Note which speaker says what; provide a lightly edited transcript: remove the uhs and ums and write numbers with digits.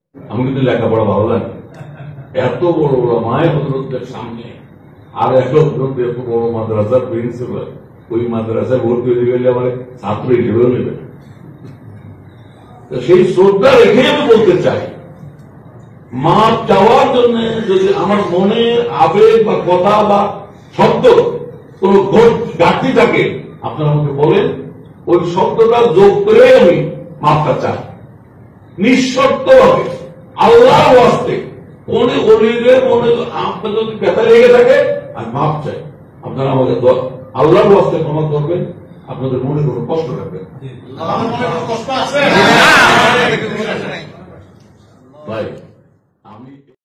Speaker 1: আমি কিন্তু লেখাপড়া ভালো লাগে, এত বড় মায়ের হজরতের সামনে আর এত বড় মাদ্রাসার প্রিন্সিপাল, ওই মাদ্রাসায় ভর্তি হয়ে গেলে আমার ছাত্র হিসেবেও নেবে। সেই শ্রদ্ধা রেখে আমি বলতে চাই, মাপ চাওয়ার জন্য যদি আমার মনের আবেগ বা কথা বা শব্দ কোন ঘাটতি থাকে, আপনারা আমাকে বলেন, ওই শব্দটা যোগ করে আমি মাপটা চাই নিঃশর্তভাবে আল্লাহর ওয়াস্তে। মনে অলিরে মনে আপনার যদি ব্যথা লেগে থাকে আর মাপ চাই, আপনারা আমাকে আল্লাহর ওয়াস্তে ক্ষমা করবেন, আপনাদের মনে কোনো কষ্ট রাখবেন ভাই।